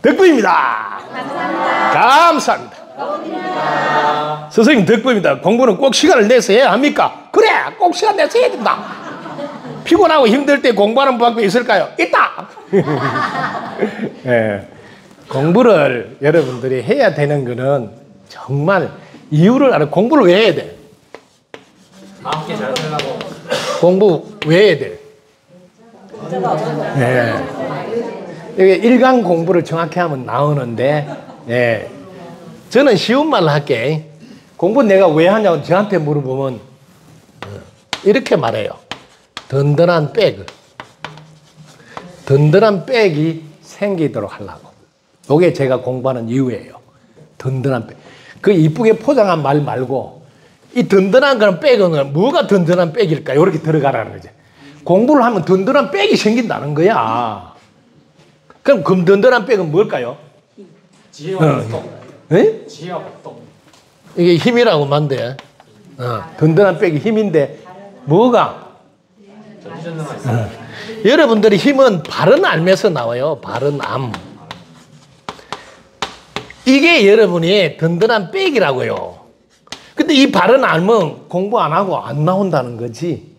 덕분입니다. 감사합니다. 선생님 덕분입니다. 공부는 꼭 시간을 내서 해야 합니까? 그래, 꼭 시간 내서 해야 된다. 피곤하고 힘들 때 공부하는 방법이 있을까요? 있다. 네. 공부를 여러분들이 해야 되는 거는 정말 이유를 알아. 공부를 왜 해야 돼? 함께 잘 살라고. 공부 왜 해야 돼? 네. 이게 일강 공부를 정확히 하면 나오는데, 네. 저는 쉬운 말로 할게. 공부 내가 왜 하냐고 저한테 물어보면 이렇게 말해요. 든든한 백이 생기도록 하려고. 이게 제가 공부하는 이유예요. 든든한 백. 그 이쁘게 포장한 말 말고 이 든든한 그런 백은 뭐가 든든한 백일까? 이렇게 들어가라는 거지. 공부를 하면 든든한 백이 생긴다는 거야. 그럼 그 든든한 백은 뭘까요? 지혜와 복동. 네? 지혜와 복동. 이게 힘이라고 만데. 든든한 백이 힘인데 뭐가? 전지전능한 있어요. 여러분들이 힘은 바른 암에서 나와요. 바른 암. 이게 여러분이 든든한 백이라고요. 근데 이 바른 암은 공부 안 하고 안 나온다는 거지.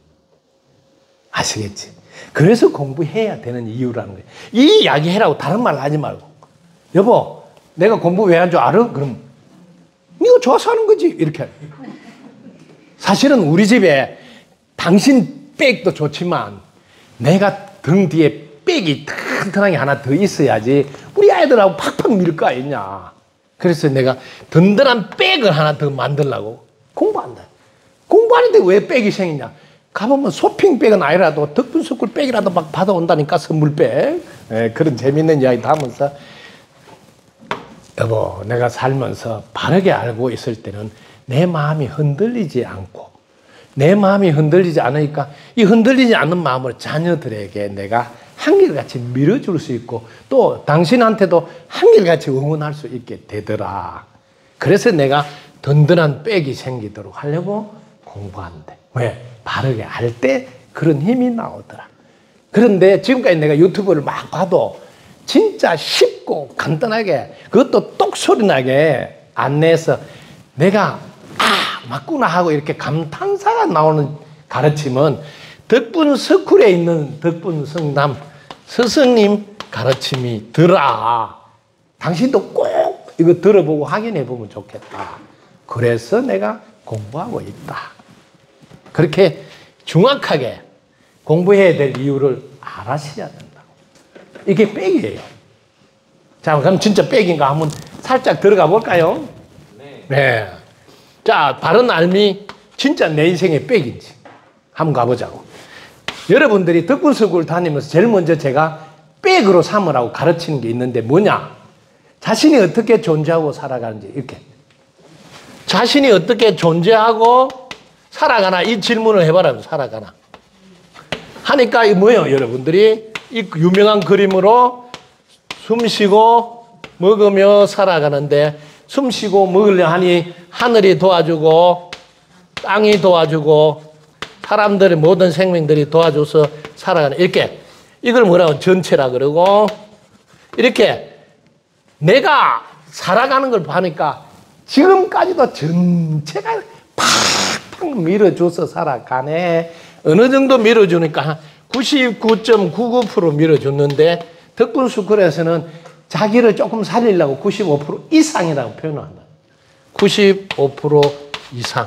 아시겠지? 그래서 공부해야 되는 이유라는 거예요. 이 이야기 해라고 다른 말 하지 말고. 여보, 내가 공부 왜 한 줄 알아? 그럼 네가 좋아서 하는 거지. 이렇게. 사실은 우리 집에 당신 백도 좋지만 내가 등 뒤에 백이 튼튼하게 하나 더 있어야지 우리 아이들하고 팍팍 밀 거 아니냐. 그래서 내가 든든한 백을 하나 더 만들려고 공부한다. 공부하는데 왜 백이 생기냐. 가보면 쇼핑백은 아니라도 덕분스쿨 백이라도 막 받아온다니까. 선물백. 그런 재밌는 이야기도 하면서 여보, 내가 살면서 바르게 알고 있을 때는 내 마음이 흔들리지 않고 내 마음이 흔들리지 않으니까 이 흔들리지 않는 마음을 자녀들에게 내가 한결같이 밀어줄 수 있고 또 당신한테도 한결같이 응원할 수 있게 되더라. 그래서 내가 든든한 백이 생기도록 하려고 공부한대. 왜? 바르게 알 때 그런 힘이 나오더라. 그런데 지금까지 내가 유튜브를 막 봐도 진짜 쉽고 간단하게 그것도 똑소리 나게 안내해서 내가 맞구나 하고 이렇게 감탄사가 나오는 가르침은 덕분 스쿨에 있는 덕분 성남 스승님 가르침이더라. 당신도 꼭 이거 들어보고 확인해 보면 좋겠다. 그래서 내가 공부하고 있다. 그렇게 정확하게 공부해야 될 이유를 알아셔야 된다고. 이게 백이에요. 자, 그럼 진짜 백인가 한번 살짝 들어가 볼까요? 네. 자, 바른 알미 진짜 내 인생의 백인지 한번 가보자고. 여러분들이 덕분스쿨 다니면서 제일 먼저 제가 백으로 삼으라고 가르치는 게 있는데 뭐냐? 자신이 어떻게 존재하고 살아가는지 이렇게. 자신이 어떻게 존재하고 살아가나 이 질문을 해봐라. 살아가나. 하니까 이 뭐예요? 여러분들이 이 유명한 그림으로 숨 쉬고 먹으며 살아가는데 숨 쉬고 먹으려 하니 하늘이 도와주고 땅이 도와주고 사람들의 모든 생명들이 도와줘서 살아가는 이렇게 이걸 뭐라고 전체라 그러고 이렇게 내가 살아가는 걸 보니까 지금까지도 전체가 팍팍 밀어줘서 살아가네. 어느 정도 밀어주니까 99.99% 밀어줬는데 덕분스쿨에서는 자기를 조금 살리려고 95% 이상이라고 표현한다. 95% 이상.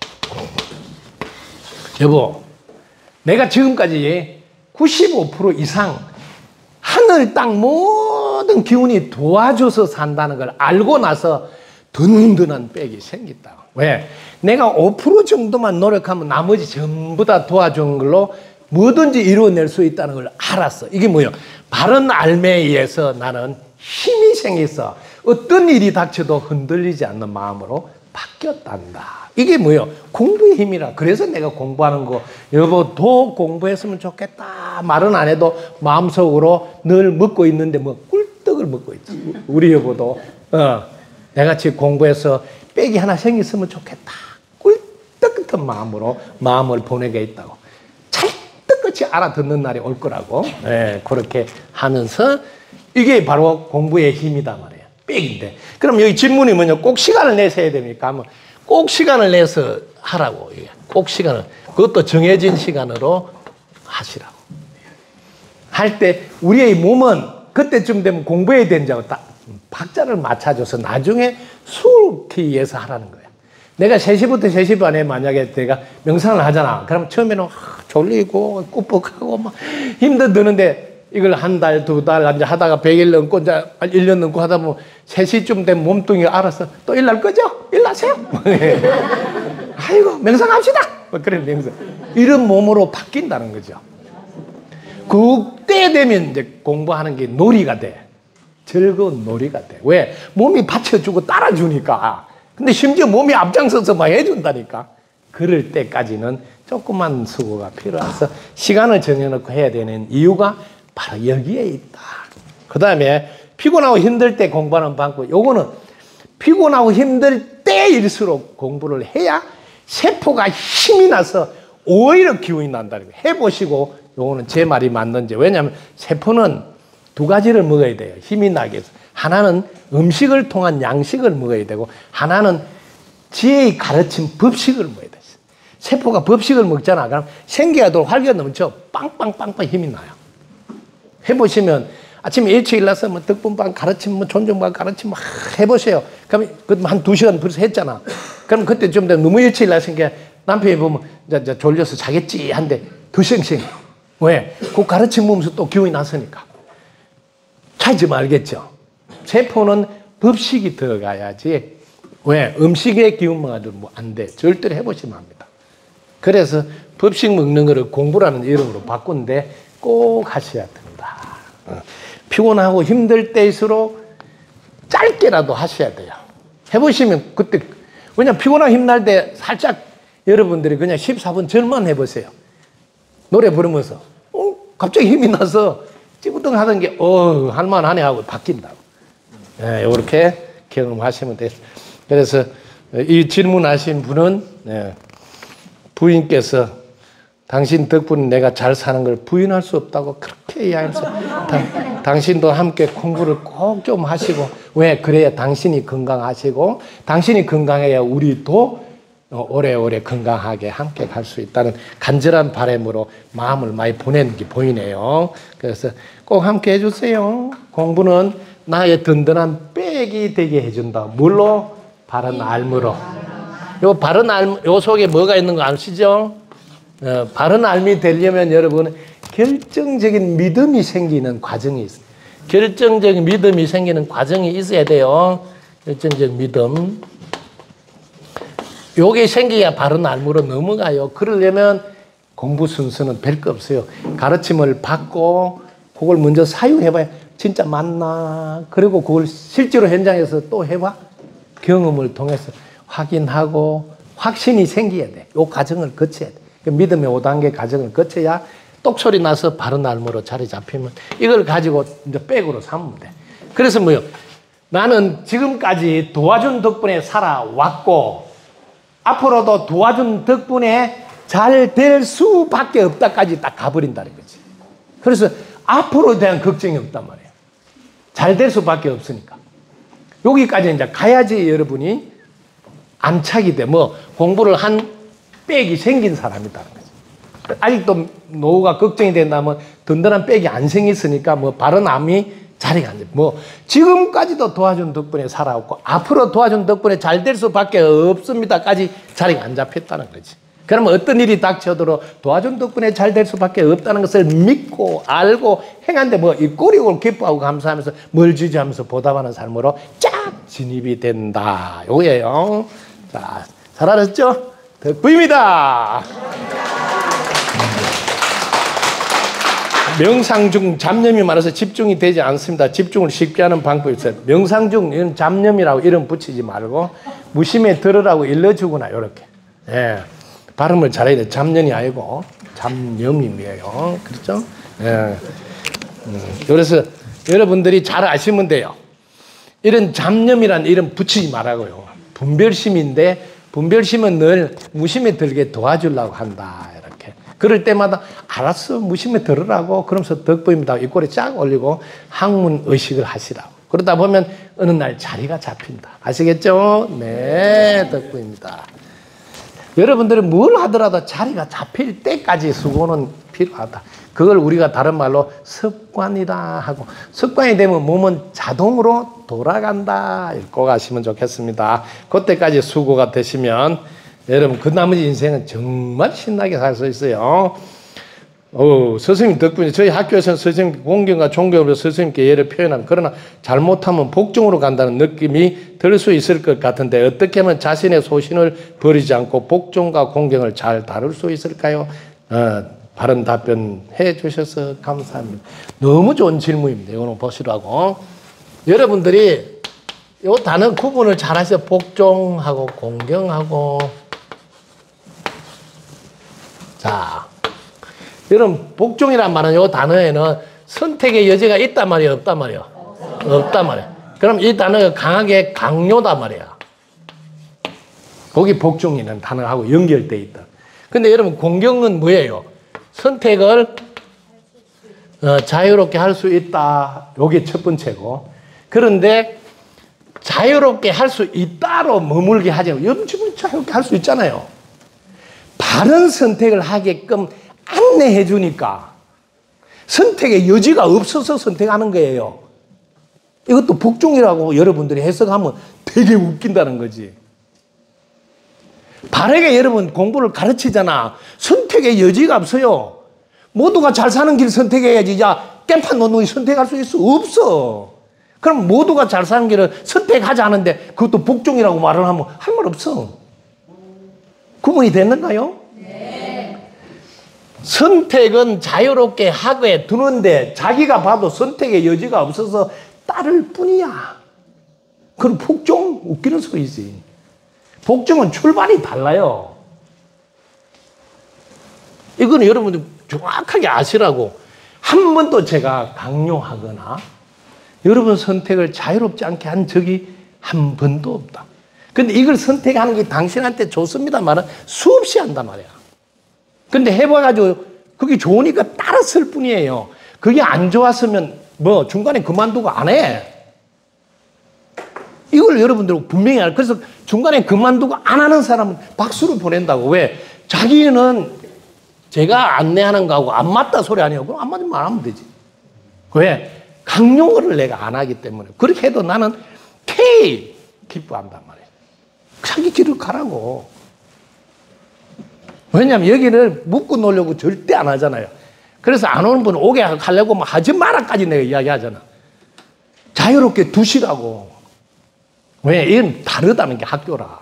여보, 내가 지금까지 95% 이상 하늘 땅 모든 기운이 도와줘서 산다는 걸 알고 나서 든든한 백이 생겼다. 왜? 내가 5% 정도만 노력하면 나머지 전부 다 도와준 걸로 뭐든지 이루어낼 수 있다는 걸 알았어. 이게 뭐예요? 바른 알매에 의해서 나는 힘이 생겨서 어떤 일이 닥쳐도 흔들리지 않는 마음으로 바뀌었단다. 이게 뭐예요? 공부의 힘이라. 그래서 내가 공부하는 거 여보 더 공부했으면 좋겠다 말은 안 해도 마음속으로 늘 먹고 있는데 뭐 꿀떡을 먹고 있지. 우리 여보도 내가 지금 공부해서 백이 하나 생겼으면 좋겠다. 꿀떡 같은 마음으로 마음을 보내게 있다고. 찰떡같이 알아듣는 날이 올 거라고. 네, 그렇게 하면서 이게 바로 공부의 힘이다 말이에요. 빽인데. 그럼 여기 질문이 뭐냐? 꼭 시간을 내서 해야 됩니까? 하면 꼭 시간을 내서 하라고. 꼭 시간을. 그것도 정해진 시간으로 하시라고. 할 때 우리의 몸은 그때쯤 되면 공부해야 된다고 딱 박자를 맞춰줘서 나중에 수업기 위해서 하라는 거예요. 내가 3시부터 3시 반에 만약에 내가 명상을 하잖아. 그럼 처음에는 졸리고 꿉꿉하고 막 힘드는데 이걸 한 달, 2달 하다가 100일 넘고 이제 1년 넘고 하다 보면 3시쯤 되면 몸뚱이가 알아서 또 일날 거죠? 일나세요? 아이고 명상합시다. 그런 명상. 이런 몸으로 바뀐다는 거죠. 그때 되면 이제 공부하는 게 놀이가 돼. 즐거운 놀이가 돼. 왜? 몸이 받쳐주고 따라주니까. 근데 심지어 몸이 앞장서서 막 해준다니까. 그럴 때까지는 조그만 수고가 필요해서 시간을 정해놓고 해야 되는 이유가 바로 여기에 있다. 그 다음에 피곤하고 힘들 때 공부하는 방법. 요거는 피곤하고 힘들 때일수록 공부를 해야 세포가 힘이 나서 오히려 기운이 난다는 거예요. 해보시고 요거는 제 말이 맞는지. 왜냐하면 세포는 2가지를 먹어야 돼요. 힘이 나게 해서. 하나는 음식을 통한 양식을 먹어야 되고 하나는 지혜의 가르친 법식을 먹어야 돼. 세포가 법식을 먹잖아. 그럼 생기가 돌 활기가 넘쳐 빵빵빵빵 힘이 나요. 해보시면 아침에 일찍 일어나서 뭐 덕분방 가르침, 뭐 존중방 가르침 막 해보세요. 그럼 한 2시간 벌써 했잖아. 그럼 그때 좀 너무 일찍 일어났으니까 남편이 보면 이제 졸려서 자겠지 한데 더 쌩쌩해. 왜? 그 가르침 보면서 또 기운이 났으니까. 차이점 알겠죠? 세포는 법식이 들어가야지. 왜? 음식의 기운만 가지고 안 돼. 절대로 해보시면 합니다. 그래서 법식 먹는 거를 공부라는 이름으로 바꾼데 꼭 하셔야 된다. 피곤하고 힘들 때일수록 짧게라도 하셔야 돼요. 해보시면 그때, 왜냐면 피곤하고 힘날 때 살짝 여러분들이 그냥 14분 전만 해보세요. 노래 부르면서 갑자기 힘이 나서 찌부둥 하던 게 할만하네 하고 바뀐다고. 네, 이렇게 경험하시면 돼요. 그래서 이 질문하신 분은 부인께서 당신 덕분에 내가 잘 사는 걸 부인할 수 없다고 그렇게 이야기해서 당신도 함께 공부를 꼭 좀 하시고. 왜? 그래야 당신이 건강하시고 당신이 건강해야 우리도 오래오래 건강하게 함께 갈 수 있다는 간절한 바람으로 마음을 많이 보내는 게 보이네요. 그래서 꼭 함께 해주세요. 공부는 나의 든든한 백이 되게 해준다. 뭘로? 바른 알므로. 요 바른 알므, 요 속에 뭐가 있는 거 아시죠? 바른 알미 되려면 여러분 결정적인 믿음이 생기는 과정이 있어요. 결정적인 믿음이 생기는 과정이 있어야 돼요. 결정적인 믿음. 요게 생겨야 바른 알므로 넘어가요. 그러려면 공부 순서는 별거 없어요. 가르침을 받고 그걸 먼저 사용해봐야 진짜 맞나. 그리고 그걸 실제로 현장에서 또 해봐. 경험을 통해서 확인하고 확신이 생겨야 돼. 요 과정을 거쳐야 돼. 그 믿음의 5단계 과정을 거쳐야 똑소리 나서 바른 알므로 자리 잡히면 이걸 가지고 이제 백으로 삼으면 돼. 그래서 뭐요? 나는 지금까지 도와준 덕분에 살아왔고 앞으로도 도와준 덕분에 잘 될 수밖에 없다까지 딱 가버린다는 거지. 그래서 앞으로에 대한 걱정이 없단 말이에요. 잘 될 수밖에 없으니까. 여기까지 이제 가야지 여러분이 안착이 돼. 뭐 공부를 한 백이 생긴 사람이다는 거지. 아직도 노후가 걱정이 된다면 든든한 백이 안 생겼으니까 뭐 바른 암이 자리가 안 돼. 뭐 지금까지도 도와준 덕분에 살아왔고 앞으로 도와준 덕분에 잘 될 수밖에 없습니다까지 자리가 안 잡혔다는 거지. 그러면 어떤 일이 닥쳐도 도와준 덕분에 잘 될 수밖에 없다는 것을 믿고 알고 행한데 뭐 이 꼬리고 기뻐하고 감사하면서 뭘 주지하면서 보답하는 삶으로 쫙 진입이 된다. 요거예요. 자, 잘 알았죠? 덕부입니다. 명상 중 잡념이 많아서 집중이 되지 않습니다. 집중을 쉽게 하는 방법이 있어요. 명상 중 이런 잡념이라고 이름 붙이지 말고 무심히 들으라고 일러주거나 이렇게. 예. 발음을 잘해야 돼. 잡념이 아니고 잡념이에요. 그렇죠? 예. 그래서 여러분들이 잘 아시면 돼요. 이런 잡념이란 이름 붙이지 말라고요. 분별심인데 분별심은 늘 무심히 들게 도와주려고 한다. 이렇게. 그럴 때마다 알았어 무심히 들으라고 그러면서 덕분입니다. 입꼬리 쫙 올리고 학문 의식을 하시라고. 그러다 보면 어느 날 자리가 잡힌다. 아시겠죠? 네, 덕분입니다. 여러분들은 뭘 하더라도 자리가 잡힐 때까지 수고는 필요하다. 그걸 우리가 다른 말로 습관이다 하고, 습관이 되면 몸은 자동으로 돌아간다 읽고 가시면 좋겠습니다. 그때까지 수고가 되시면 여러분 그 나머지 인생은 정말 신나게 살 수 있어요. 스승님 덕분에 저희 학교에서는 스승님 공경과 존경으로 스승님께 예를 표현하면, 그러나 잘못하면 복종으로 간다는 느낌이 들 수 있을 것 같은데 어떻게 하면 자신의 소신을 버리지 않고 복종과 공경을 잘 다룰 수 있을까요? 바른 답변 해 주셔서 감사합니다. 너무 좋은 질문입니다. 이거는 보시라고. 여러분들이 이 단어 구분을 잘 하셔서 복종하고 공경하고. 자, 여러분 복종이란 말은 이 단어에는 선택의 여지가 있단 말이에요, 없단 말이에요? 없단 말이에요. 그럼 이 단어가 강하게 강요단 말이야. 거기 복종이라는 단어하고 연결되어 있다. 근데 여러분 공경은 뭐예요? 선택을 자유롭게 할 수 있다. 이게 첫 번째고. 그런데 자유롭게 할 수 있다로 머물게 하지 않고, 여러분 자유롭게 할 수 있잖아요. 바른 선택을 하게끔 안내해 주니까 선택의 여지가 없어서 선택하는 거예요. 이것도 복종이라고 여러분들이 해석하면 되게 웃긴다는 거지. 바르게 여러분 공부를 가르치잖아. 선택의 여지가 없어요. 모두가 잘 사는 길 선택해야지. 야, 깽판 놓는 선택할 수 있어? 없어. 그럼 모두가 잘 사는 길을 선택하지 않은데 그것도 복종이라고 말을 하면 할 말 없어. 구분이 됐는가요? 네. 선택은 자유롭게 하게 두는데 자기가 봐도 선택의 여지가 없어서 따를 뿐이야. 그럼 복종? 웃기는 소리지. 복종은 출발이 달라요. 이거는 여러분들 정확하게 아시라고. 한 번도 제가 강요하거나 여러분 선택을 자유롭지 않게 한 적이 한 번도 없다. 근데 이걸 선택하는 게 당신한테 좋습니다만 수없이 한단 말이야. 근데 해봐가지고 그게 좋으니까 따랐을 뿐이에요. 그게 안 좋았으면 뭐 중간에 그만두고 안 해. 이걸 여러분들 분명히 알아요. 그래서 중간에 그만두고 안 하는 사람은 박수를 보낸다고. 왜? 자기는 제가 안내하는 거하고 안 맞다 소리 아니에요. 그럼 안 맞으면 말하면 되지. 왜? 강요를 내가 안 하기 때문에. 그렇게 해도 나는 태이 기뻐한단 말이에요. 자기 길을 가라고. 왜냐하면 여기를 묶고 놓으려고 절대 안 하잖아요. 그래서 안 오는 분은 오게 하려고 막 하지 마라까지 내가 이야기하잖아. 자유롭게 두시라고. 왜? 이건 다르다는 게 학교라.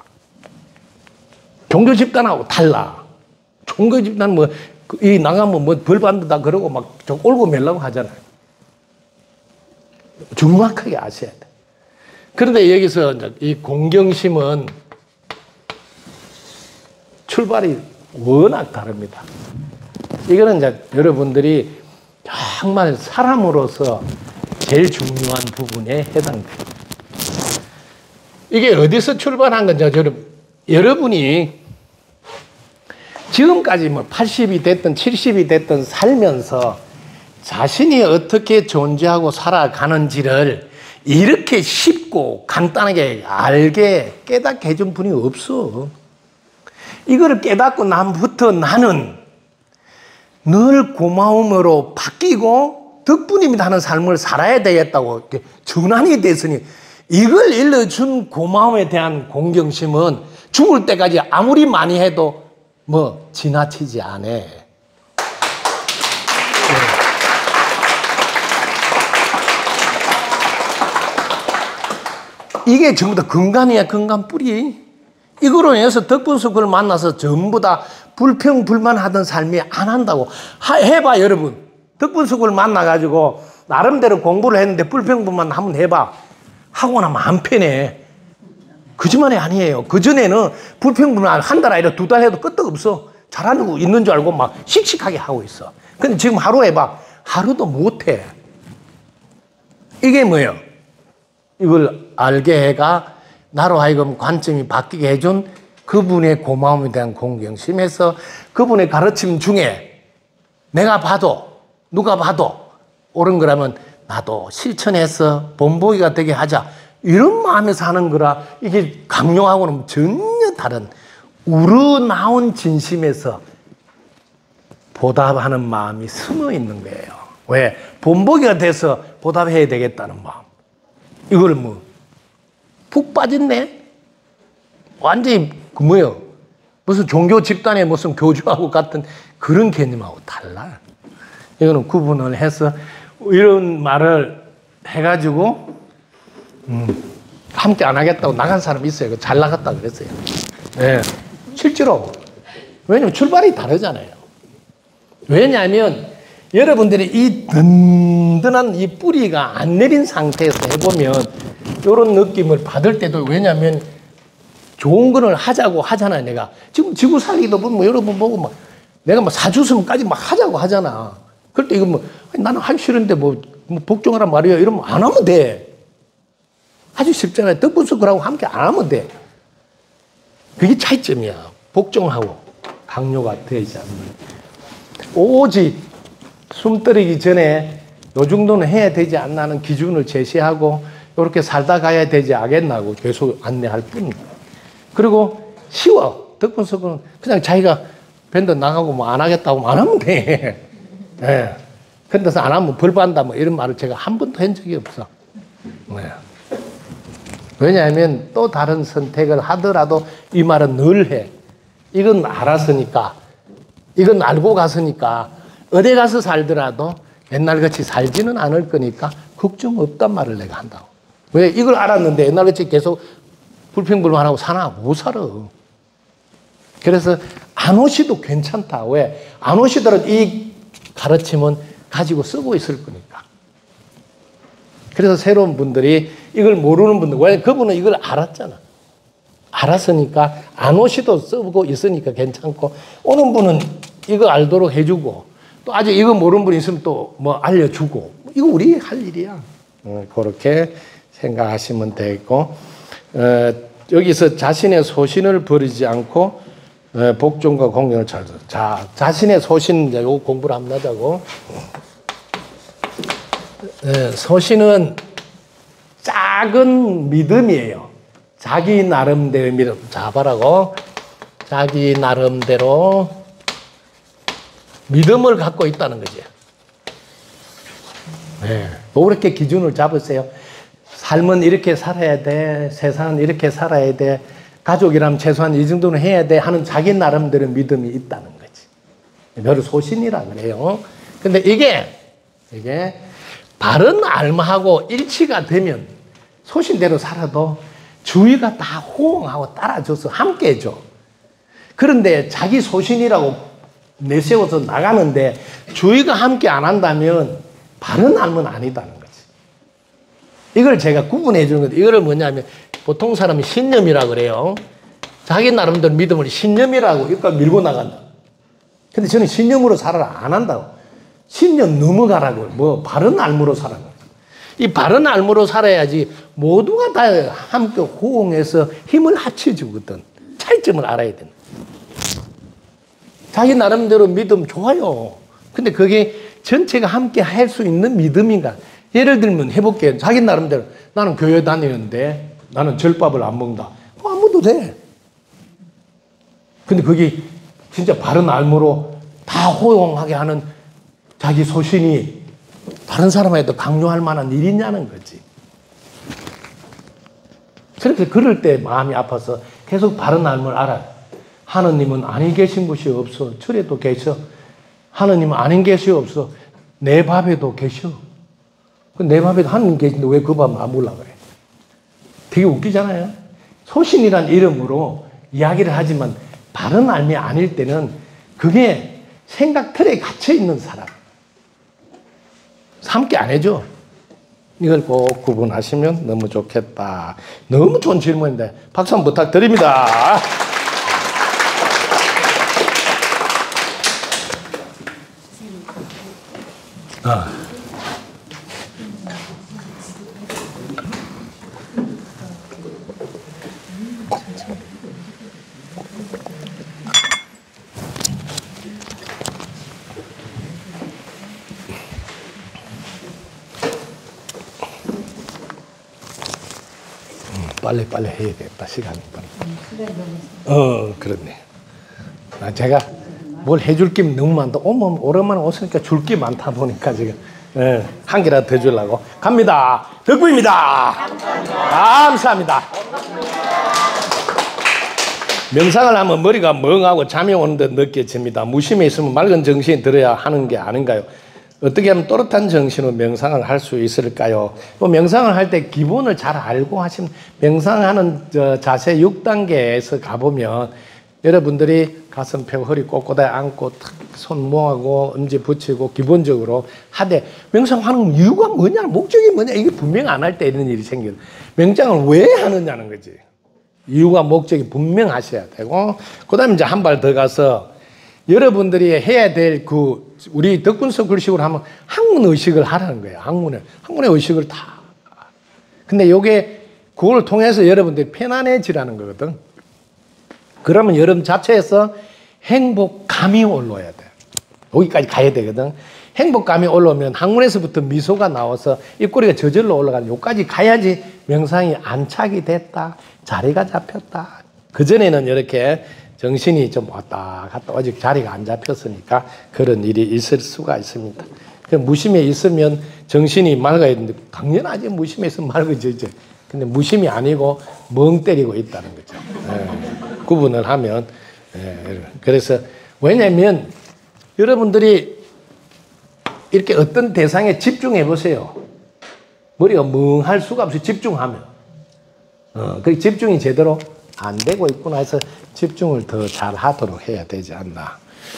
종교 집단하고 달라. 종교 집단 뭐, 이 나가면 뭐 벌 받는다 그러고 막 좀 올고 멜라고 하잖아요. 정확하게 아셔야 돼. 그런데 여기서 이 공경심은 출발이 워낙 다릅니다. 이거는 이제 여러분들이 정말 사람으로서 제일 중요한 부분에 해당돼요. 이게 어디서 출발한 건지, 여러분이 지금까지 뭐 80이 됐든 70이 됐든 살면서 자신이 어떻게 존재하고 살아가는지를 이렇게 쉽고 간단하게 알게 깨닫게 해준 분이 없어. 이거를 깨닫고 남부터 나는 늘 고마움으로 바뀌고 덕분입니다 하는 삶을 살아야 되겠다고 전환이 됐으니, 이걸 일러준 고마움에 대한 공경심은 죽을 때까지 아무리 많이 해도 뭐 지나치지 않아. 이게 전부 다 근간이야, 근간 뿌리. 이거로 인해서 덕분석을 만나서 전부 다 불평불만하던 삶이 안 한다고. 해봐, 여러분. 덕분석을 만나가지고 나름대로 공부를 했는데 불평불만 한번 해봐. 하고 나면 안 편해. 거짓말이 아니에요. 그전에는 불평불만 한 달 아니라 2달 해도 끄떡없어. 잘하고 있는 줄 알고 막 씩씩하게 하고 있어. 근데 지금 하루 해봐. 하루도 못해. 이게 뭐예요? 이걸 알게 해가 나로 하여금 관점이 바뀌게 해준 그분의 고마움에 대한 공경심에서 그분의 가르침 중에 내가 봐도 누가 봐도 옳은 거라면 나도 실천해서 본보기가 되게 하자. 이런 마음에서 하는 거라 이게 강요하고는 전혀 다른 우러나온 진심에서 보답하는 마음이 숨어 있는 거예요. 왜? 본보기가 돼서 보답해야 되겠다는 마음. 이걸 뭐 푹 빠졌네? 완전히 그 뭐예요? 무슨 종교 집단의 무슨 교주하고 같은 그런 개념하고 달라요. 이거는 구분을 해서 이런 말을 해가지고 함께 안 하겠다고 나간 사람이 있어요. 잘 나갔다 그랬어요. 네. 실제로. 왜냐면 출발이 다르잖아요. 왜냐하면 여러분들이 이 든든한 이 뿌리가 안 내린 상태에서 해보면 이런 느낌을 받을 때도 왜냐하면 좋은 거를 하자고 하잖아요. 내가 지금 지구 살기도 뭐 여러분 보고 막 내가 뭐 사주스까지 막 하자고 하잖아. 그럴 때 이거 뭐 나는 하기 싫은데 뭐 복종하란 말이야 이러면 안 하면 돼. 아주 쉽잖아요. 덕분석하고 함께 안 하면 돼. 그게 차이점이야. 복종하고 강요가 되지 않는. 오직 숨 떨어지기 전에 요 정도는 해야 되지 않나는 기준을 제시하고 이렇게 살다 가야 되지 않겠나고 계속 안내할 뿐. 그리고 쉬워. 덕분석은 그냥 자기가 밴드 나가고 뭐 안 하겠다고 안 하면 돼. 예. 근데서 안 하면 벌 받는다 뭐 이런 말을 제가 한 번도 한 적이 없어. 네. 왜냐하면 또 다른 선택을 하더라도 이 말은 늘 해. 이건 알았으니까, 이건 알고 갔으니까 어디 가서 살더라도 옛날같이 살지는 않을 거니까 걱정 없단 말을 내가 한다고. 왜? 이걸 알았는데 옛날같이 계속 불평불만하고 사나? 못 살아. 그래서 안 오셔도 괜찮다. 왜? 안 오시더라도 이 가르침은 가지고 쓰고 있을 거니까. 그래서 새로운 분들이 이걸 모르는 분들, 왜? 그분은 이걸 알았잖아. 알았으니까 안 오시도 쓰고 있으니까 괜찮고, 오는 분은 이거 알도록 해주고, 또 아직 이거 모르는 분이 있으면 또 뭐 알려주고, 이거 우리 할 일이야. 그렇게 생각하시면 되고, 여기서 자신의 소신을 버리지 않고 복종과 공경을 잘. 자, 자신의 소신 이제 요거 공부를 한번 하자고. 소신은 작은 믿음이에요. 자기 나름대로 믿음. 자, 봐라고. 자기 나름대로 믿음을 갖고 있다는 거지. 네. 그렇게 기준을 잡으세요. 삶은 이렇게 살아야 돼. 세상은 이렇게 살아야 돼. 가족이라면 최소한 이 정도는 해야 돼 하는 자기 나름대로 믿음이 있다는 거지. 너를 소신이라 그래요. 근데 이게 바른 알마하고 일치가 되면 소신대로 살아도 주위가 다 호응하고 따라줘서 함께 해줘. 그런데 자기 소신이라고 내세워서 나가는데 주위가 함께 안 한다면 바른 알마는 아니다는 거지. 이걸 제가 구분해 주는 건데, 이거를 뭐냐면 보통 사람이 신념이라고 그래요. 자기 나름대로 믿음을 신념이라고 이렇게 밀고 나간다. 근데 저는 신념으로 살아라 안 한다고. 신념 넘어가라고. 뭐 바른 알무로 살아라. 이 바른 알무로 살아야지 모두가 다 함께 호응해서 힘을 합쳐주거든. 차이점을 알아야 된다. 자기 나름대로 믿음 좋아요. 근데 그게 전체가 함께 할 수 있는 믿음인가? 예를 들면 해볼게요. 자기 나름대로 나는 교회 다니는데 나는 절밥을 안 먹는다. 안 먹어도 돼. 근데 그게 진짜 바른 알무로 다 호응하게 하는 자기 소신이 다른 사람에도 강요할 만한 일이냐는 거지. 그렇게 그럴 때 마음이 아파서 계속 바른 알무를 알아요. 하느님은 아니 계신 곳이 없어. 철에도 계셔. 하느님은 아닌 곳이 없어. 내 밥에도 계셔. 내 밥에도 하느님 계신데 왜 그 밥 안 먹으려고 그래? 되게 웃기잖아요. 소신이란 이름으로 이야기를 하지만 바른 알미 아닐 때는 그게 생각 틀에 갇혀 있는 사람. 함께 안 해줘. 이걸 꼭 구분하시면 너무 좋겠다. 너무 좋은 질문인데 박수 한번 부탁드립니다. 빨리 해야 되겠다. 시간이 빨리. 그렇네. 제가 뭘 해줄 게 너무 많다. 오랜만에 오시니까 줄 게 많다 보니까 지금 한 개라도 더 주려고 갑니다. 덕구입니다. 감사합니다. 명상을 하면 머리가 멍하고 잠이 오는 듯 느껴집니다. 무심에 있으면 맑은 정신이 들어야 하는 게 아닌가요? 어떻게 하면 또렷한 정신으로 명상을 할 수 있을까요? 명상을 할 때 기본을 잘 알고 하시면 명상하는 자세 6단계에서 가보면 여러분들이 가슴 펴고 허리 꼿꼿하게 앉고 손 모아고 엄지 붙이고 기본적으로 하되 명상하는 이유가 뭐냐 목적이 뭐냐 이게 분명 안 할 때 이런 일이 생겨요. 명상을 왜 하느냐는 거지. 이유가 목적이 분명하셔야 되고 그 다음에 이제 한 발 더 가서 여러분들이 해야 될 우리 덕분서 글식으로 하면 학문 의식을 하라는 거예요. 학문의 의식을 다. 근데 그걸 통해서 여러분들이 편안해지라는 거거든. 그러면 여러분 자체에서 행복감이 올라와야 돼. 여기까지 가야 되거든. 행복감이 올라오면 학문에서부터 미소가 나와서 입꼬리가 저절로 올라가는 여기까지 가야지 명상이 안착이 됐다. 자리가 잡혔다. 그전에는 이렇게 정신이 좀 왔다 갔다 아직 자리가 안 잡혔으니까 그런 일이 있을 수가 있습니다. 무심에 있으면 정신이 맑아야 되는데 당연하지 무심에 있으면 맑아지죠. 근데 무심이 아니고 멍 때리고 있다는 거죠. 구분을 하면 그래서 왜냐하면 여러분들이 이렇게 어떤 대상에 집중해 보세요. 머리가 멍할 수가 없어요. 집중하면 그 집중이 제대로 안 되고 있구나 해서 집중을 더 잘 하도록 해야 되지 않나.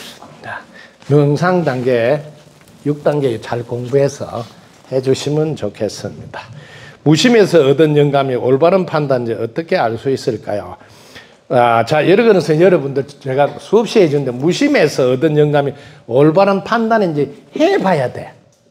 명상 단계 6단계 잘 공부해서 해주시면 좋겠습니다. 무심에서 얻은 영감이 올바른 판단인지 어떻게 알 수 있을까요? 자, 여러 건에서 여러분들 제가 수없이 해주는데 무심에서 얻은 영감이 올바른 판단인지 해봐야 돼.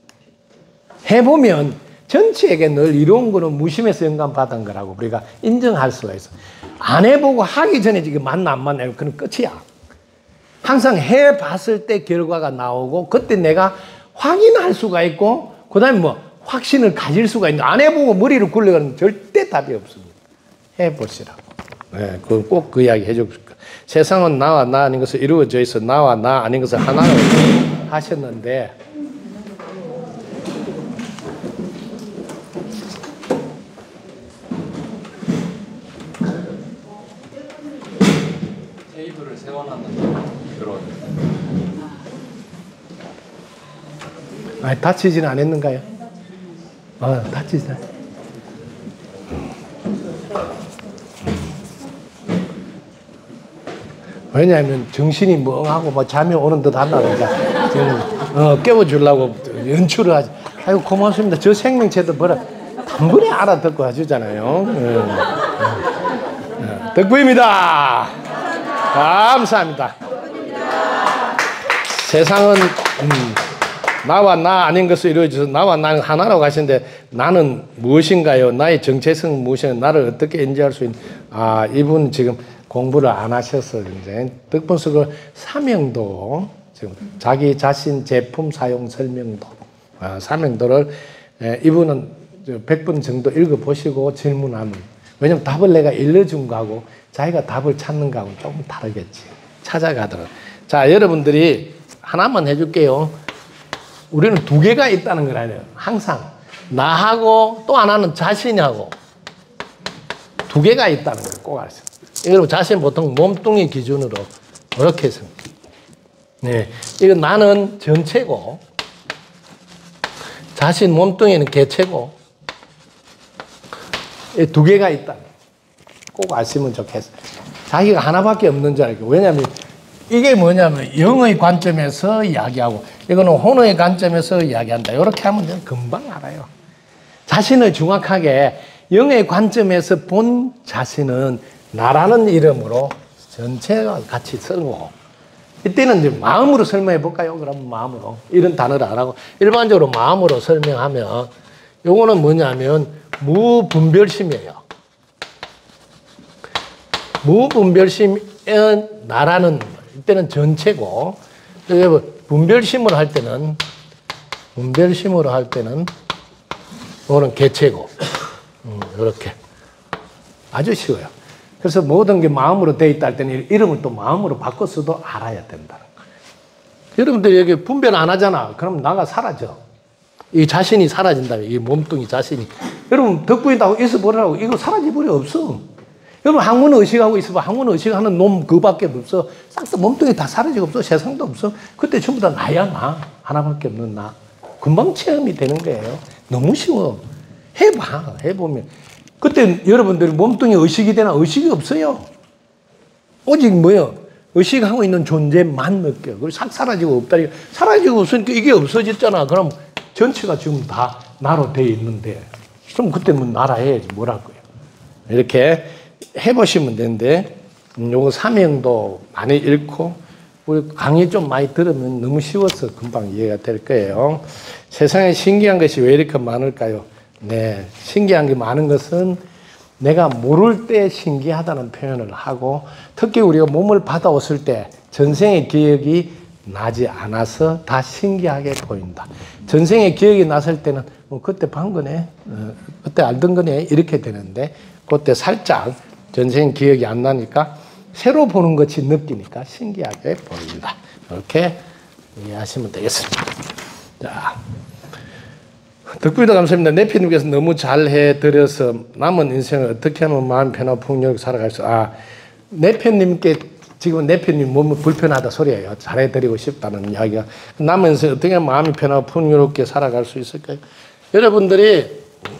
해보면 전체에게 늘 이로운 거는 무심에서 영감 받은 거라고 우리가 인정할 수가 있어. 안 해보고 하기 전에 지금 맞나 안 맞나 그건 끝이야. 항상 해봤을 때 결과가 나오고 그때 내가 확인할 수가 있고 그 다음에 확신을 가질 수가 있는데 안 해보고 머리를 굴려가는 절대 답이 없습니다. 해보시라고. 꼭 그 이야기 해주고 싶다. 세상은 나와 나 아닌 것을 이루어져 있어 나와 나 아닌 것을 하나로 하셨는데 테이블을 세워놨는데 그런. 다치지는 않았는가요? 다치지 않. 왜냐하면 정신이 멍하고 잠이 오는 듯 한다니까 지금 깨워주려고 연출을 하지. 아이고 고맙습니다. 저 생명체도 단번에 알아듣고 하시잖아요. 덕구입니다. 감사합니다. 세상은 나와 나 아닌 것을 이루어져서 나와 나는 하나라고 하시는데 나는 무엇인가요? 나의 정체성은 무엇인가요? 나를 어떻게 인지할 수 있는 이분 지금 공부를 안 하셔서 이제 덕분석을 사명도 지금 자기 자신 제품 사용 설명도 사명도를 이분은 100번 정도 읽어보시고 질문하면 왜냐면 답을 내가 일러준 거하고 자기가 답을 찾는 거하고는 조금 다르겠지. 찾아가도록. 자, 여러분들이 하나만 해줄게요. 우리는 두 개가 있다는 걸 알아요. 항상 나하고 또 하나는 자신하고 두 개가 있다는 걸 꼭 아세요. 여러분 자신 보통 몸뚱이 기준으로 이렇게 했습니다. 네, 이건 나는 전체고 자신 몸뚱이는 개체고 이 두 개가 있다. 꼭 아시면 좋겠어요. 자기가 하나밖에 없는 줄 알고. 왜냐하면 이게 뭐냐면 영의 관점에서 이야기하고 이거는 혼의 관점에서 이야기한다. 이렇게 하면 금방 알아요. 자신을 정확하게 영의 관점에서 본 자신은 나라는 이름으로 전체와 같이 쓰고 이때는 이제 마음으로 설명해 볼까요? 그럼 마음으로 이런 단어를 안 하고 일반적으로 마음으로 설명하면 요거는 뭐냐면 무분별심이에요. 무분별심은 나라는 이때는 전체고 분별심으로 할 때는 이거는 개체고 이렇게 아주 쉬워요. 그래서 모든 게 마음으로 돼 있다 할 때는 이름을 또 마음으로 바꿔서도 알아야 된다는 거예요. 여러분들 여기 분별 안 하잖아. 그럼 나가 사라져. 이 자신이 사라진다. 이 몸뚱이 자신이. 여러분 덕분이다고 있어 보라고. 이거 사라져버려. 없어. 여러분 학문 의식하고 있어봐. 학문 의식하는 놈 그밖에 없어. 싹 다 몸뚱이 다 사라지고 없어. 세상도 없어. 그때 전부 다 나야 나. 하나밖에 없는 나. 금방 체험이 되는 거예요. 너무 쉬워. 해봐. 해보면. 그때 여러분들이 몸뚱이 의식이 되나? 의식이 없어요. 오직 뭐요? 의식하고 있는 존재만 느껴. 그리고 싹 사라지고 없다니. 사라지고 없으니까 이게 없어졌잖아. 그럼 전체가 지금 다 나로 되어 있는데. 그럼 그때 뭐 나라 해야지. 뭐라고요. 이렇게 해보시면 되는데, 요거 사명도 많이 읽고, 우리 강의 좀 많이 들으면 너무 쉬워서 금방 이해가 될 거예요. 세상에 신기한 것이 왜 이렇게 많을까요? 네, 신기한 게 많은 것은 내가 모를 때 신기하다는 표현을 하고, 특히 우리가 몸을 받아왔을 때 전생의 기억이 나지 않아서 다 신기하게 보인다. 전생의 기억이 났을 때는 그때 반 거네, 그때 알던 거네 이렇게 되는데, 그때 살짝 전생 기억이 안 나니까 새로 보는 것이 느끼니까 신기하게 보인다. 이렇게 이해하시면 되겠습니다. 자, 덕분에도 감사합니다. 내피님께서 너무 잘 해드려서 남은 인생을 어떻게 하면 마음 편하고 풍요롭게 살아갈 수. 내편님께 지금 내편님 몸이 불편하다 소리예요. 잘해드리고 싶다는 이야기가. 남은 인생 어떻게 하면 마음이 편하고 풍요롭게 살아갈 수 있을까요? 여러분들이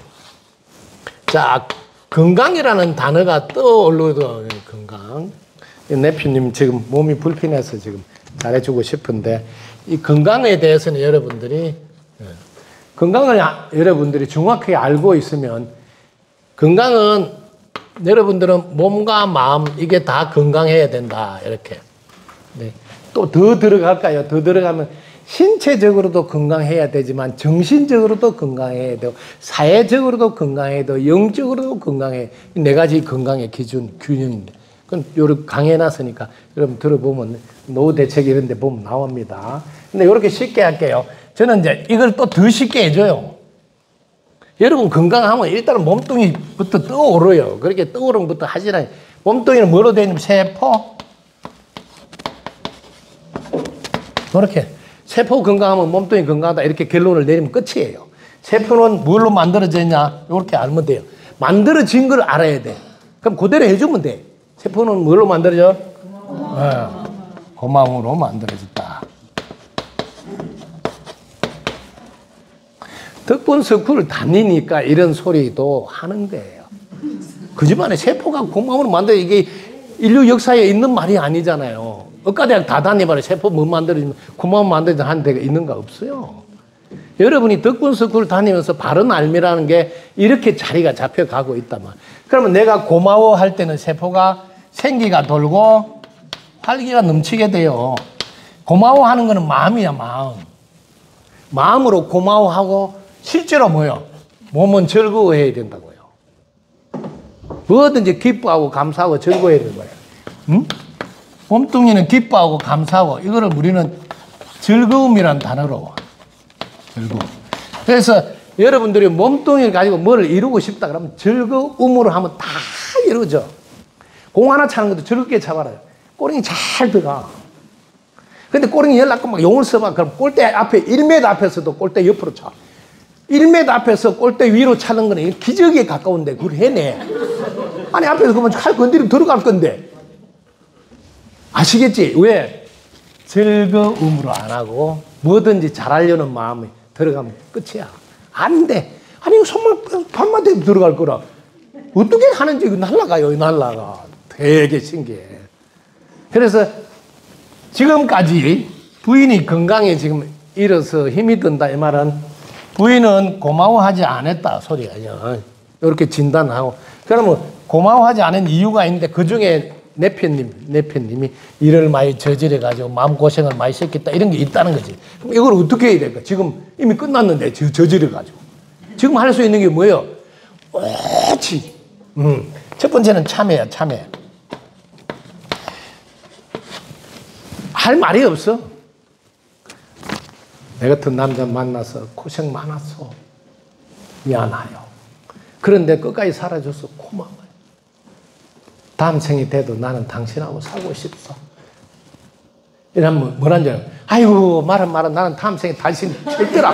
자, 건강이라는 단어가 떠오르던 건강. 내피님 지금 몸이 불편해서 지금 잘해주고 싶은데, 이 건강에 대해서는 여러분들이 건강을 여러분들이 정확하게 알고 있으면, 건강은 여러분들은 몸과 마음 이게 다 건강해야 된다 이렇게. 네. 또 더 들어갈까요? 더 들어가면 신체적으로도 건강해야 되지만 정신적으로도 건강해야 되고 사회적으로도 건강해야 되고 영적으로도 건강해. 네 가지 건강의 기준 균형인데, 그건 요렇게 강해놨으니까 여러분 들어보면 노후 대책 이런 데 보면 나옵니다. 근데 이렇게 쉽게 할게요. 저는 이제 이걸 또 더 쉽게 해줘요. 여러분 건강하면 일단은 몸뚱이부터 떠오르요. 그렇게 떠오르는 것부터 하시라. 몸뚱이는 뭐로 되어 있냐면 세포. 그렇게. 세포 건강하면 몸뚱이 건강하다 이렇게 결론을 내리면 끝이에요. 세포는 뭘로 만들어져 있냐 이렇게 알면 돼요. 만들어진 걸 알아야 돼. 그럼 그대로 해주면 돼. 세포는 뭘로 만들어져? 고마움으로 만들어졌다. 덕분 석후를 다니니까 이런 소리도 하는 거예요. 그 집안에 세포가 고마움으로 만들어, 이게 인류 역사에 있는 말이 아니잖아요. 의과대학 다 다니봐라. 세포 뭐 만들어지면 고마움 만들어지는 한 데가 있는가? 없어요. 여러분이 덕분 석후를 다니면서 바른 알미라는 게 이렇게 자리가 잡혀가고 있다만, 그러면 내가 고마워할 때는 세포가 생기가 돌고 활기가 넘치게 돼요. 고마워하는 거는 마음이야, 마음. 마음으로 고마워하고 실제로 뭐요? 몸은 즐거워해야 된다고요. 뭐든지 기뻐하고 감사하고 즐거워해야 되는 거예요. 응? 몸뚱이는 기뻐하고 감사하고, 이거를 우리는 즐거움이란 단어로. 즐거움. 그래서 여러분들이 몸뚱이를 가지고 뭐를 이루고 싶다 그러면 즐거움으로 하면 다 이루어져. 공 하나 차는 것도 즐겁게 차봐라요. 꼬링이 잘 들어가. 근데 꼬링이 연락고 막 용을 써봐. 그럼 골대 앞에 1m 앞에서도 골대 옆으로 차. 1m 앞에서 골대 위로 차는 거는 기적에 가까운데 그걸 해내. 아니 앞에서 그러면 칼 건드리면 들어갈 건데. 아시겠지? 왜? 즐거움으로 안 하고 뭐든지 잘하려는 마음이 들어가면 끝이야. 안 돼. 아니 이거 손만 발만 대고 들어갈 거라. 어떻게 하는지 이거 날라가요. 날라가. 되게 신기해. 그래서 지금까지 부인이 건강에 지금 잃어서 힘이 든다 이 말은 부인은 고마워하지 않았다 소리야. 이렇게 진단하고, 그러면 고마워하지 않은 이유가 있는데 그 중에 내편님이 일을 많이 저질러가지고 마음고생을 많이 시켰다 이런 게 있다는 거지. 그럼 이걸 어떻게 해야 될까? 지금 이미 끝났는데 저질러가지고 지금 할 수 있는 게 뭐예요? 옳지. 첫 번째는 참회야. 참회. 할 말이 없어. 내 같은 남자 만나서 고생 많았어. 미안해요. 그런데 끝까지 살아줘서 고마워요. 다음 생이 돼도 나는 당신하고 살고 싶어. 이러면 뭐라는 줄 알아요? 아이고, 말은 나는 다음 생에 당신 절대로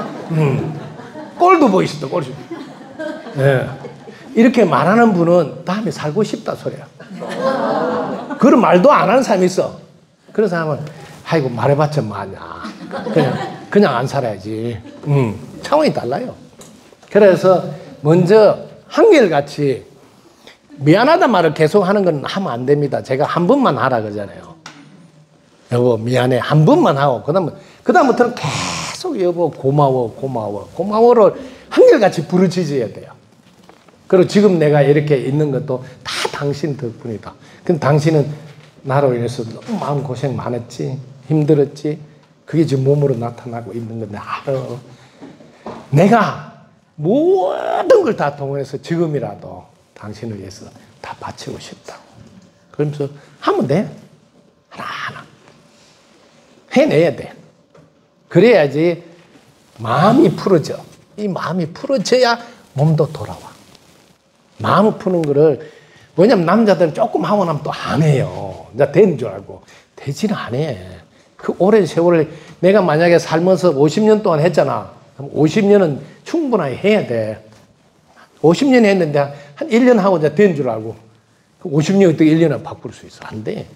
꼴도 보이시다, 꼴도. 예. 이렇게 말하는 분은 다음에 살고 싶다 소리야. 그런 말도 안 하는 사람이 있어. 그런 사람은 아이고, 말해봤자 뭐하냐. 그냥 안 살아야지. 차원이 달라요. 그래서 먼저 한결같이 미안하단 말을 계속 하는 건 하면 안 됩니다. 제가 한 번만 하라 그러잖아요. 여보 미안해 한 번만 하고 그다음부터는 계속 여보 고마워를 한결같이 부르짖어야 돼요. 그리고 지금 내가 이렇게 있는 것도 다 당신 덕분이다. 근데 당신은 나로 인해서 너무 마음고생 많았지, 힘들었지. 그게 지금 몸으로 나타나고 있는 건데 알아. 내가 모든 걸 다 동원해서 지금이라도 당신을 위해서 다 바치고 싶다고. 그러면서 하면 돼. 하나하나 해내야 돼. 그래야지 마음이 풀어져. 이 마음이 풀어져야 몸도 돌아와. 마음을 푸는 거를, 왜냐면 남자들은 조금 하고 나면 또 안 해요. 나 된 줄 알고. 되지는 안 해. 그 오랜 세월을 내가 만약에 살면서 50년 동안 했잖아. 그럼 50년은 충분하게 해야 돼. 50년 했는데 한 1년 하고 이제 된 줄 알고 50년 어떻게 1년을 바꿀 수 있어? 안 돼.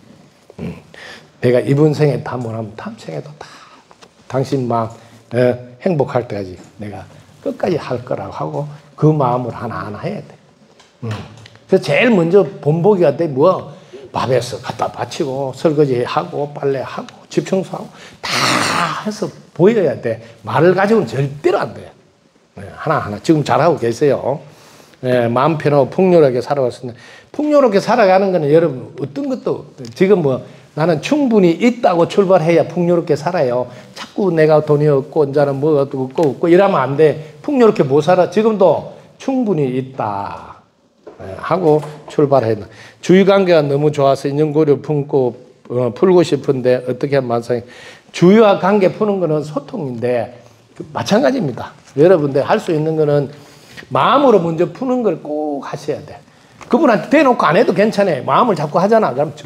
내가 이번 생에 다 못하면 다음 생에도 다 당신 마음 행복할 때까지 내가 끝까지 할 거라고 하고 그 마음을 하나하나 해야 돼. 그래서 제일 먼저 본보기가 돼 뭐? 밥에서 갖다 바치고 설거지하고 빨래하고 집 청소하고 다 해서 보여야 돼. 말을 가지고는 절대로 안 돼. 하나하나 지금 잘하고 계세요. 마음 편하고 풍요롭게 살아왔습니다. 풍요롭게 살아가는 거는 여러분 어떤 것도 지금 뭐 나는 충분히 있다고 출발해야 풍요롭게 살아요. 자꾸 내가 돈이 없고 이제는 뭐 없고 이러면 안 돼. 풍요롭게 못 살아. 지금도 충분히 있다 하고 출발해야 돼. 주의관계가 너무 좋아서 인연고리를 풀고 싶은데 어떻게 하면 만상이. 주의와 관계 푸는 거는 소통인데 마찬가지입니다. 여러분들 할 수 있는 거는 마음으로 먼저 푸는 걸 꼭 하셔야 돼. 그분한테 대놓고 안 해도 괜찮아요. 마음을 자꾸 하잖아. 그럼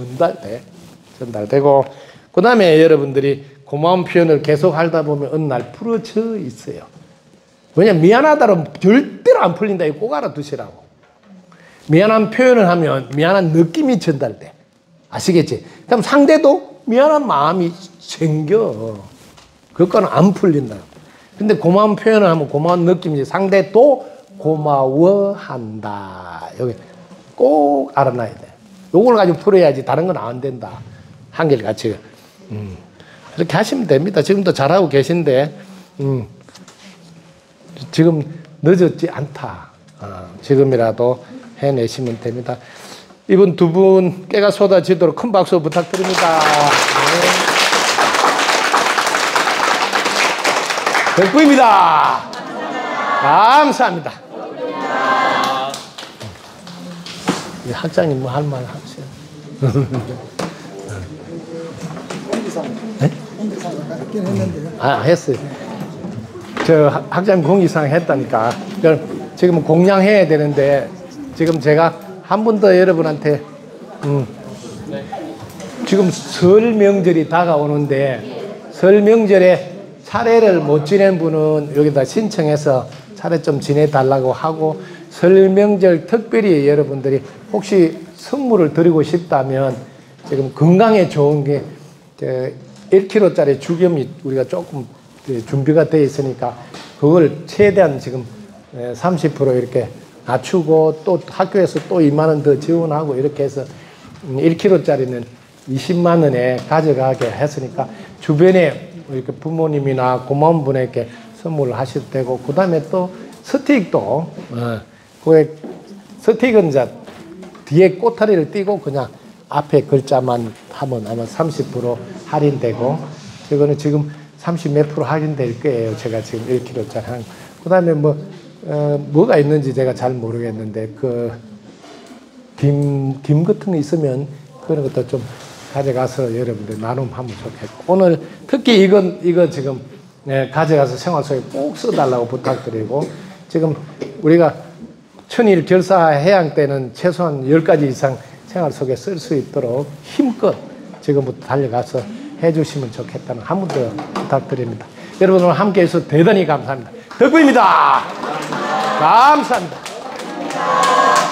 전달되고 그 다음에 여러분들이 고마운 표현을 계속 하다 보면 어느 날 풀어져 있어요. 왜냐면 미안하다로 절대로 안 풀린다. 이거 꼭 알아두시라고. 미안한 표현을 하면 미안한 느낌이 전달돼. 아시겠지? 그럼 상대도 미안한 마음이 생겨. 그거는 안 풀린다. 근데 고마운 표현을 하면 고마운 느낌이지. 상대도 고마워한다. 여기 꼭 알아놔야 돼. 요걸 가지고 풀어야지 다른 건 안 된다. 한결같이. 그렇게 하시면 됩니다. 지금도 잘하고 계신데 지금 늦었지 않다. 지금이라도 해내시면 됩니다. 이분 두 분 깨가 쏟아지도록 큰 박수 부탁드립니다. 네. 덕분입니다. 감사합니다. 학장님 뭐 할 말 하세요? 네? 했어요. 저 학장님 공지사항 했다니까. 지금 공양해야 되는데 지금 제가 한 번 더 여러분한테 지금 설 명절이 다가오는데 설 명절에 차례를 못 지낸 분은 여기다 신청해서 차례 좀 지내달라고 하고 설 명절 특별히 여러분들이 혹시 선물을 드리고 싶다면 지금 건강에 좋은 게 1kg짜리 죽염이 우리가 조금 준비가 되어 있으니까 그걸 최대한 지금 30% 이렇게 낮추고 또 학교에서 또 2만 원 더 지원하고 이렇게 해서 1kg짜리는 20만 원에 가져가게 했으니까 주변에 이렇게 부모님이나 고마운 분에게 선물을 하셔도 되고 그 다음에 또 스틱도 그 스틱은 이제 뒤에 꼬타리를 띄고 그냥 앞에 글자만 하면 아마 30% 할인되고 이거는 지금 30 몇 프로 할인될 거예요. 제가 지금 1kg짜리 한. 그 다음에 뭐가 있는지 제가 잘 모르겠는데 김 같은 거 있으면 그런 것도 좀 가져가서 여러분들 나눔하면 좋겠고 오늘 특히 이거 지금 가져가서 생활 속에 꼭 써달라고 부탁드리고 지금 우리가 천일 결사 해양 때는 최소한 10가지 이상 생활 속에 쓸 수 있도록 힘껏 지금부터 달려가서 해주시면 좋겠다는 한 번 더 부탁드립니다. 여러분 오늘 함께 해주셔서 대단히 감사합니다. 덕분입니다. 감사합니다.